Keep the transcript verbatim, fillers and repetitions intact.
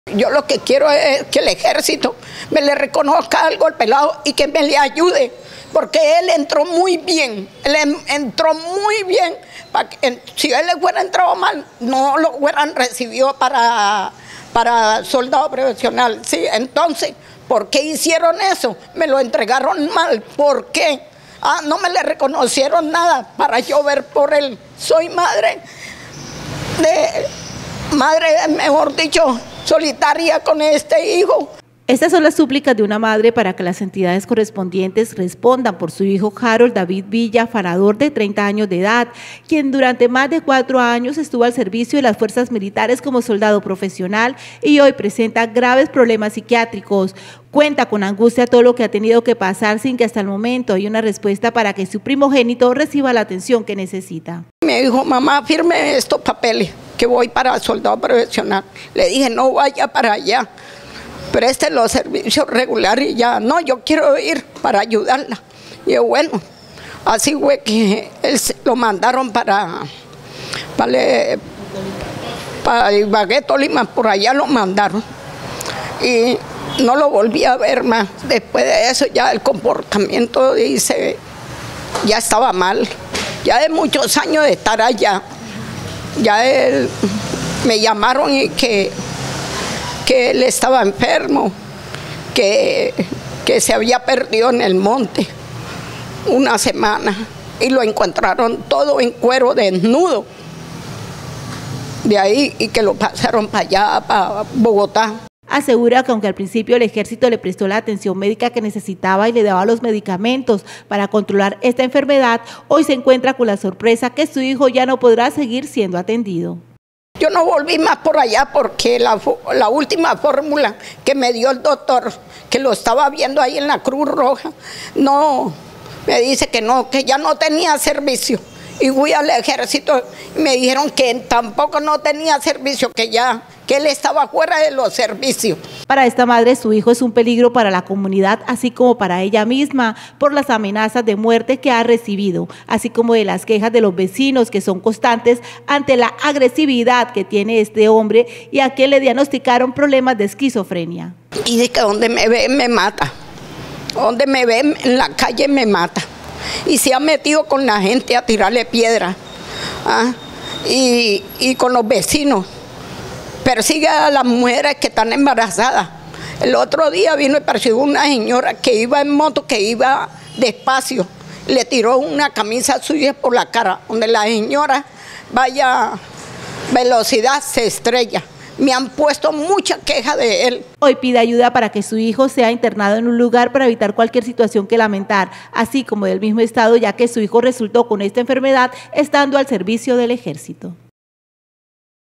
Yo lo que quiero es que el ejército me le reconozca algo al pelado y que me le ayude, porque él entró muy bien, él entró muy bien. Para que, si él le hubiera entrado mal, no lo hubieran recibido para, para soldado profesional. Sí, entonces, ¿por qué hicieron eso? Me lo entregaron mal, ¿por qué? Ah, no me le reconocieron nada para yo ver por él. Soy madre de, madre, mejor dicho, solitaria con este hijo. Estas son las súplicas de una madre para que las entidades correspondientes respondan por su hijo Harold David Villa Farador, de treinta años de edad, quien durante más de cuatro años estuvo al servicio de las fuerzas militares como soldado profesional y hoy presenta graves problemas psiquiátricos. Cuenta con angustia todo lo que ha tenido que pasar sin que hasta el momento haya una respuesta para que su primogénito reciba la atención que necesita. Me dijo, mamá, firme estos papeles que voy para soldado profesional. Le dije, no vaya para allá, preste los servicios regulares y ya. No, yo quiero ir para ayudarla. Y yo, bueno, así fue que él lo mandaron para, para, para Ibagué, Tolima, por allá lo mandaron. Y no lo volví a ver más. Después de eso ya el comportamiento, dice, ya estaba mal. Ya de muchos años de estar allá, ya él, me llamaron y que, que él estaba enfermo, que, que se había perdido en el monte una semana y lo encontraron todo en cuero, desnudo. De ahí, y que lo pasaron para allá, para Bogotá. Asegura que aunque al principio el ejército le prestó la atención médica que necesitaba y le daba los medicamentos para controlar esta enfermedad, hoy se encuentra con la sorpresa que su hijo ya no podrá seguir siendo atendido. Yo no volví más por allá porque la, la última fórmula que me dio el doctor, que lo estaba viendo ahí en la Cruz Roja, no, me dice que no, que ya no tenía servicio. Y fui al ejército y me dijeron que tampoco no tenía servicio, que ya, que él estaba fuera de los servicios. Para esta madre, su hijo es un peligro para la comunidad, así como para ella misma, por las amenazas de muerte que ha recibido, así como de las quejas de los vecinos que son constantes ante la agresividad que tiene este hombre y a quien le diagnosticaron problemas de esquizofrenia. Y de que donde me ve me mata, donde me ve en la calle me mata. Y se ha metido con la gente a tirarle piedra, ¿ah? y, y con los vecinos. Persigue a las mujeres que están embarazadas. El otro día vino y persiguió una señora que iba en moto, que iba despacio. Le tiró una camisa suya por la cara, donde la señora vaya velocidad se estrella. Me han puesto mucha queja de él. Hoy pide ayuda para que su hijo sea internado en un lugar para evitar cualquier situación que lamentar, así como del mismo estado, ya que su hijo resultó con esta enfermedad estando al servicio del ejército.